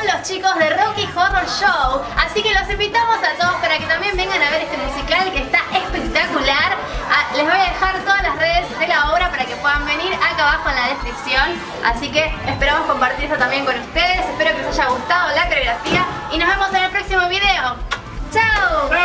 con los chicos de Rocky Horror Show. Así que los invitamos a todos para que también vengan a ver este musical que está espectacular. Les voy a dejar todas las redes de la obra para que puedan venir acá abajo en la descripción. Así que esperamos compartir esto también con ustedes. Espero que les haya gustado la coreografía y nos vemos en el próximo video. ¡Chao!